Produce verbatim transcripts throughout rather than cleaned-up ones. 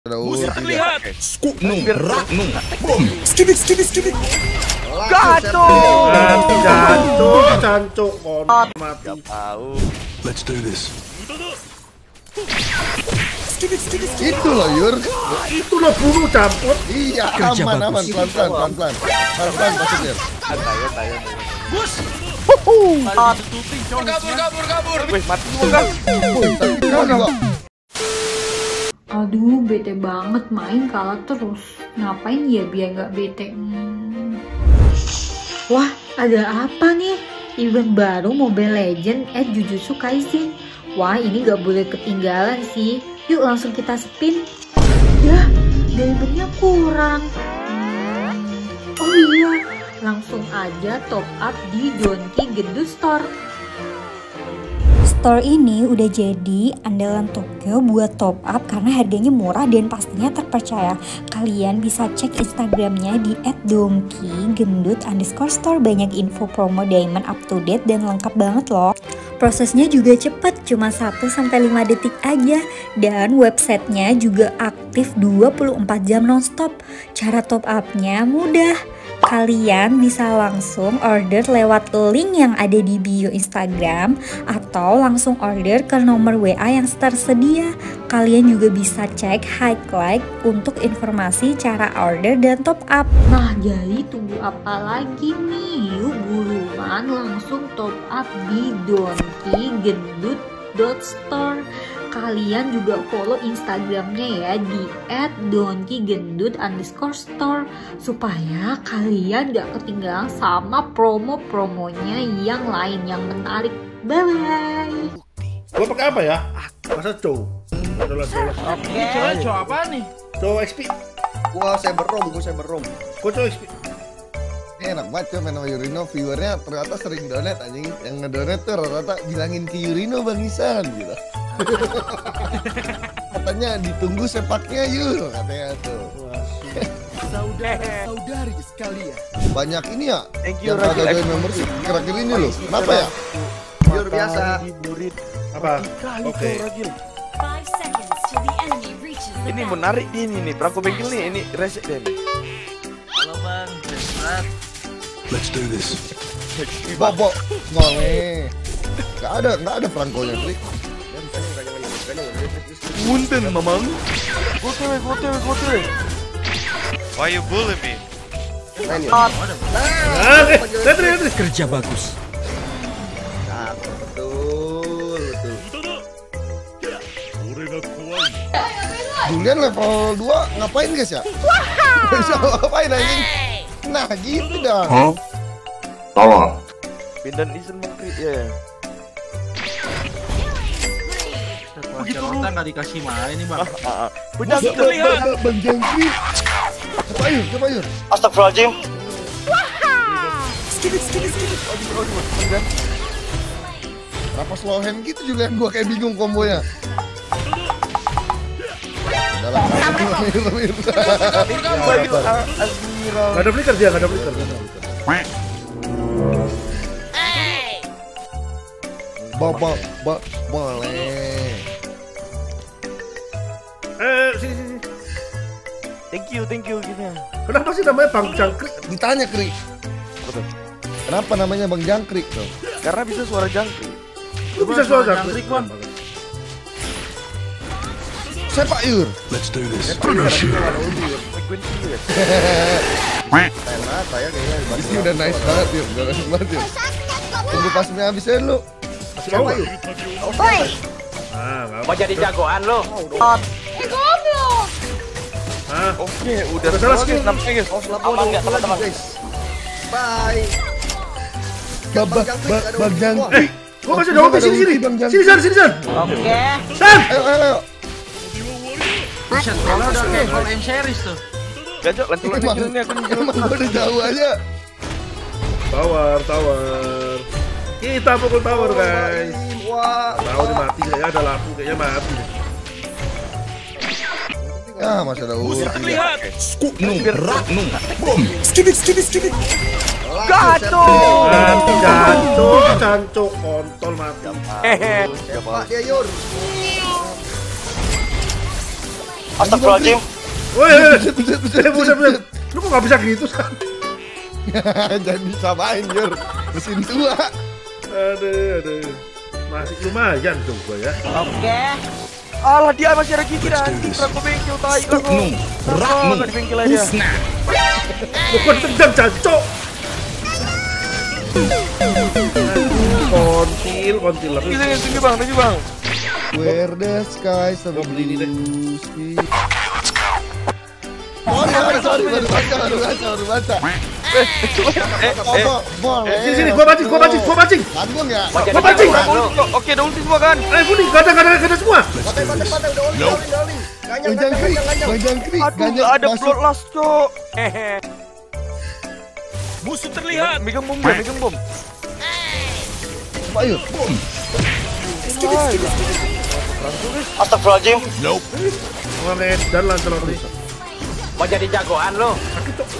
Terlihat. Nung, rak, nung, boom, skibik, skibik, skibik. Gato. Jancuk, jancuk, kon mati. Tahu. Let's do this. Skibik, skibik, skibik. Itu loh Yur. Itu loh bunuh campur. Iya, Kerja aman, bagus. aman, pelan, pelan, pelan, pelan. Pelan, pelan, maksudnya. Tayo, tayo. Bus. Kabur, kabur, kabur. Wih, mati semua kan? Tapi kau juga. Aduh, bete banget main kalah terus. Ngapain ya biar nggak bete? Hmm. Wah, ada apa nih? Event baru Mobile Legends at Jujutsu Kaisen. Wah, ini nggak boleh ketinggalan sih. Yuk langsung kita spin. Ya, diamondnya kurang. Hmm. Oh iya, langsung aja top up di Donki Gendut Store. Store ini udah jadi andalan Tokyo buat top up karena harganya murah dan pastinya terpercaya. Kalian bisa cek Instagramnya di et donki gendut underscore store. Banyak info promo diamond up to date dan lengkap banget loh. Prosesnya juga cepet, cuma satu sampai lima detik aja. Dan websitenya juga aktif dua puluh empat jam nonstop. Cara top upnya mudah. Kalian bisa langsung order lewat link yang ada di bio Instagram atau langsung order ke nomor W A yang tersedia. Kalian juga bisa cek highlight untuk informasi cara order dan top up. Nah, jadi tunggu apa lagi nih? Yuk buruan langsung top up di Donki Gendut Store. Kalian juga follow Instagramnya ya di et donki gendut underscore store supaya kalian gak ketinggalan sama promo-promonya yang lain yang menarik. Bye bye. Gua pakai apa ya? Masa cow? Adalah cow. Oke. Coba coba apa nih? Cow X P. Gua cyber roam, gua cyber roam. Gua cow X P. Ini enak banget coy main sama Yurino, viewernya ternyata sering donate anjing. Yang ngedonate tuh rata-rata bilangin ke Yurino Bang Isan gitu. Katanya ditunggu sepaknya Yur, katanya tuh. Saudara-saudari sekalian. Banyak ini ya Thank you, yang Ragil. kagak join membership kira-kira ini loh. Kenapa ya? Jur biasa. Apa? Oke. Ini menarik dia ini nih. Perangko bengkel nih. Ini reset dia nih. Halo bang, berat. Let's do this. Bobo, ngole. Gak ada, gak ada frankonya, Trik. Munten, mamang. Gote, gote, gote. Why you bully me? Nah, eh, lihat, lihat, lihat. Kerja bagus. Nah, betul, betul. Julian level dua ngapain guys ya? Bisa ngapain anjing? Nah gitu dah. Hah? Tolong. Pindan isen mengkrit ya. Begitu lu nggak dikasih main nih bang. Punya Bang- terlihat. Bang- Bang Jangkri. Coba Yur, coba Yur. Astagfirullahaladzim. Skibit, skibit, skibit. Kenapa slow hand gitu Julian? Gua kayak bingung kombonya. Udah lah, Yur, Yur. Gak ada flicker dia, gak ada flicker. Gak ada flicker. Ba, ba, ba, boleh. Eh, sini, sini. Thank you, thank you gitu. Kenapa sih namanya Bang Jangkrik? Ditanya Kri, Betul. kenapa namanya Bang Jangkrik tuh? Karena bisa suara jangkrik. Lu bisa suara Jangkrik, Jangkrik, Bang. Sepak Yur. Let's do this. Frequency ya. Enak, saya kayaknya ini udah nice banget Yur, udah nice banget Yur. Tunggu pas mie habisnya lu. Masih mau nggak? Woi, Ah, nggak Mau jadi jagoan lo? eh goblok. Ah, Oke, udah Udah salah selesai skill. nampaknya guys. Aman nggak teman-teman? Bye. Bang Bang Bang Jangkrik. gua kasih dong sini, sini. Sini, San, sini, San. Oke. San! Ayo, ayo, ayo. Buset, kalau udah kayak Call M series tuh. Gajok, lanjut lanjut Emang, ini aku emang gua udah jauh aja. Tower, tower. Kita pukul tower, guys. Wah. Tahu nih mati kayaknya, ada lampu kayaknya mati deh. Ya, masih ada ulti. Terlihat. Nung, rak, nung, boom, skibik, skibik, skibik. Gato. Mati, jancuk, jancuk, kontol mati. Hehe. Pak dia Yur. Astagfirullahaladzim. Woi, buset, buset, buset, buset. Lu kok nggak bisa gitu, San? Jangan disamain, Jur. Mesin tua. Aduh, aduh. Masih lumayan coba ya. Oke. Alah dia masih ada gigi anjing. Perangko bengkel tai kan. Raknung, Di bengkel aja. Husna. Bukan tendang jancok. Kontil, kontil lagi. Tinggi tinggi bang, tinggi bang. Where the sky is beli ini deh. blue. Oh, sorry, sorry, baru baca, baru baca, baru baca. Eh, eh, Kok boleh? Sini, sini, gua pancing, gua pancing, gua pancing. Tanggung ya. Gua pancing. oke, udah ulti semua kan? Eh, kuning, gak ada, gak ada, gak ada semua. Pantai, pantai, pantai, udah oli, oli, oli. Ganyang, ganyang, ganyang, ganyang. Aduh, nggak ada bloodlust, cok. Hehe. Musuh terlihat. Megang bom ya, megang bom. Ayo. Astagfirullahaladzim. Nope. Oke, dan lancar lagi. Mau jadi jagoan lo. Sakit cok.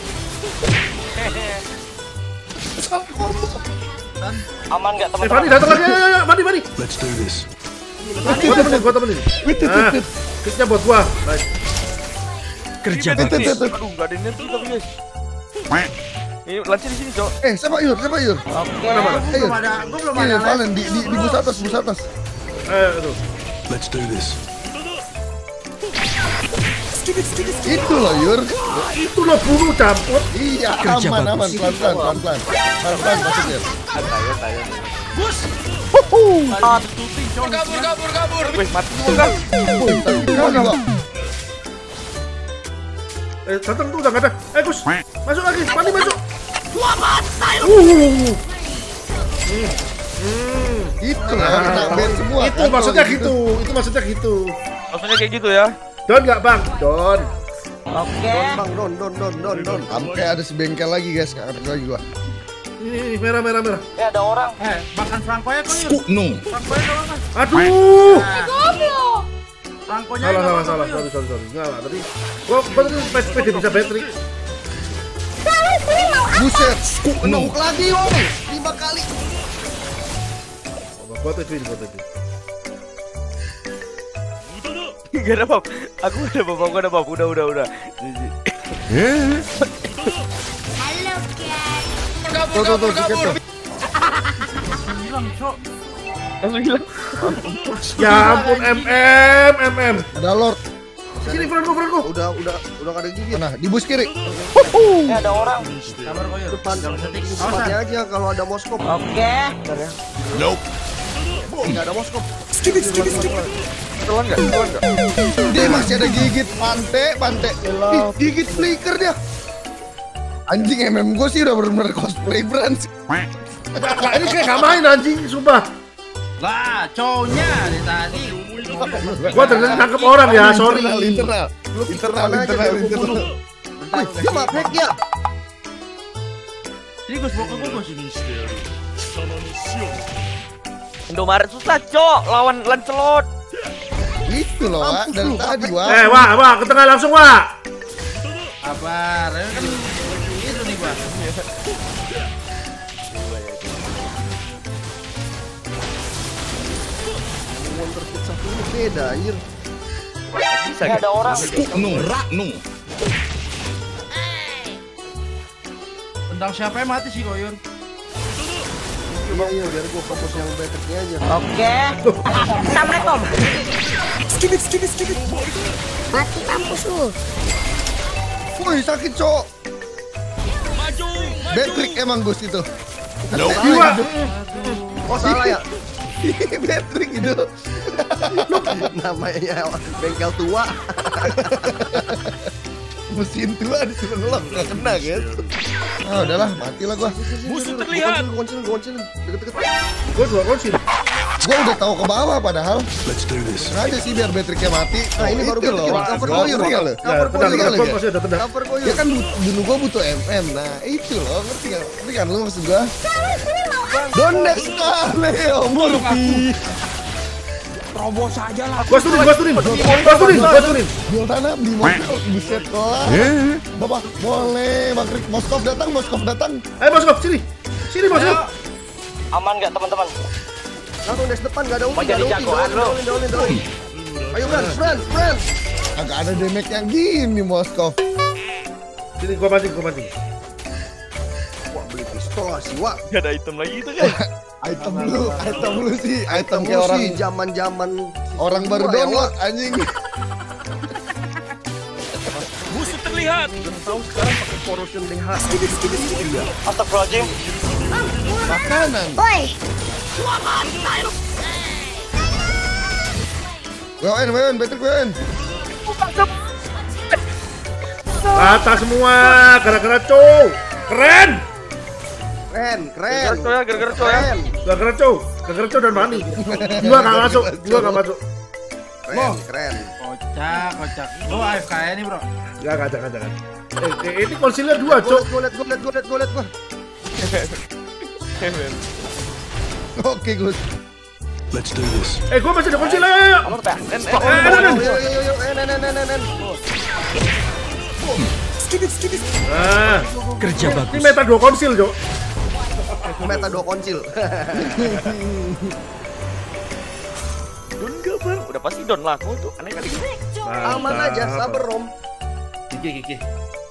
Aman nggak Eh, Fani datang lagi, ayo, ayo, Fani, Fani. Let's do this. Gua temenin, gua temenin. Nah, kitnya buat gua. Baik. Kerja Ini beda bagus. nih. Aduh, nggak ada net tapi guys. Ini lancir di sini, cok. Eh, siapa Yur? Siapa Yur? Oke. Mana, mana? Gua belum ada, gua belum Ini ada. Valen di di di bus atas, bus atas. Eh, aduh. Let's do this. Itu loh Yur. Itu lo bunuh campur. Iya, Kerja aman, bagus. aman, pelan, pelan, pelan, pelan, pelan, pelan, maksudnya. Kabur, kabur, kabur. Wih, mati semua kan? Wih, tapi kali Wak. Eh, datang tuh udah nggak ada. Eh, Gus, masuk lagi, Fani masuk. Uh, Itu lah, kena ban semua. itu Kan maksudnya kalau gitu. Itu maksudnya gitu. Maksudnya kayak gitu ya? Don nggak bang? Don. Oke. Bang, don, don, don, don, don. Sampai ada sebengkel lagi guys, nggak ngerti lagi gua. Ini, ini merah, merah, merah. Ya ada orang. Eh, makan Franco-nya kok Yur. Kuknung. Franco-nya doang kan. Aduh. Franco-nya Salah, doang salah, kan, salah. Yur. Sorry, sorry, sorry. Nggak lah, tadi. Gua bener P D bisa battery. Buset, kuknung lagi wong. Lima kali. Gua T V, gua T V. Gak ada bab. Aku gak ada bab, aku gak ada bab. Udah, udah, udah. Kabur, kabur, kabur. Hilang, Cok. Langsung hilang. Ya ampun, M M, M M. Ada Lord. Sini, Franco, Franco. Udah, udah, udah nggak ada gigi. Nah, di bus kiri. Ya ada orang. Sabar kok Yur. Depan, Jangan setik. depannya aja kalau ada moskop. Oke. Nope. Nggak ada moskop. Telan gak? Telan gak? Dia masih ada gigit pantai, pantai. Ih, gigit flicker dia. Anjing M M gue sih udah bener-bener cosplay brand. Lah, ini kayak nggak main anjing, sumpah. Lah, cowoknya dari tadi. Gua ternyata nangkep orang ya, sorry. Internal, internal, internal, internal, internal. Wih, dia mah hack ya. Ini Gus, bawa ke gua Gus. Indomaret susah, cok. Lawan Lancelot. Itu loh, Wak, dari tadi, Wak. Eh, Wak, Wak, ke tengah langsung, Wak. Sabar, ini kan itu nih gua. Wonder Kid satu ini beda, anjir. Bisa Ya gak? ada orang. Kuknung. Raknung. Tendang siapa yang mati sih kok Yur? Iya, iya, biar gue fokus yang battery aja. Oke. Assalamualaikum. Skip it, skip it, skip it. Mati kampus lu. Woi, sakit, Cok. Maju, Battery emang Gus itu. Nope. Jiwa. Oh, salah ya? Battery gitu. Namanya bengkel tua. Mesin tua disuruh ngelok, nggak kena guys. Ah udahlah, matilah gua. musuh terlihat. Kuncil, kuncil, deket-deket. Gua dua kunci. Gua udah tahu ke bawah padahal. Let's do this. Sengaja sih biar baterainya mati. Nah ini baru loh. Cover koyor ya lo. Ya, tendang, tendang, gua masih ada tendang. Cover koyor. Ya kan dulu gua butuh M M. Nah itu loh, ngerti nggak? Ngerti kan lu maksud gua? Donek sekali, Om Murphy. Terobos aja lah. Gua turin, gua turin. Gua turin, gua turin. Jual tanah di mobil, buset kelar. Bapak, boleh, Bang Krik. Moskov datang, Moskov datang. Ayo, Moskov, sini. Sini, Moskov. Aman nggak teman-teman? Langsung des depan, gak ada ulti. Mau jadi nggak ada ulti. jagoan Doain, lo. doain, doain, doain. Ayo, Bran, Bran, Bran. Agak ada damage yang gini Moskov. Sini gua mancing, gua mancing. Wah beli pistol lah sih Wak. Gak ada item lagi itu kan. Item lu, item lu sih, item kayak orang zaman-zaman orang baru download anjing. Musuh terlihat. Tahu sekarang pakai corrosion D H. Astagfirullahaladzim. Makanan. W N, W N, Patrick W N. Rata semua, gara-gara cow. Keren. Keren, keren. Gara-gara cow ya, gara-gara cow ya. Gara-gara cow, gara-gara cow dan Mani. Gua nggak masuk, gua nggak masuk. Keren, keren. Kocak, kocak. Lo A F K nih bro. Gak, gak, jangan, jangan. Eh, eh, ini konsilnya dua, cow. Gue liat, gue liat, gue liat, gue liat, gue. Oke, Gus. Let's do this. Eh, gua masih ada konsil, ayo. Apa tuh? En, en, Eh, en, en, en. Yo, yo, yo, yo, en, en, en, en, en. Nah, Kerja ini bagus. meta dua konsil, cow. Meta dua konsil. Don gak bang? Udah pasti don lah. Kamu tuh aneh kali. Aman aja, sabar Rom. Kiki, kiki.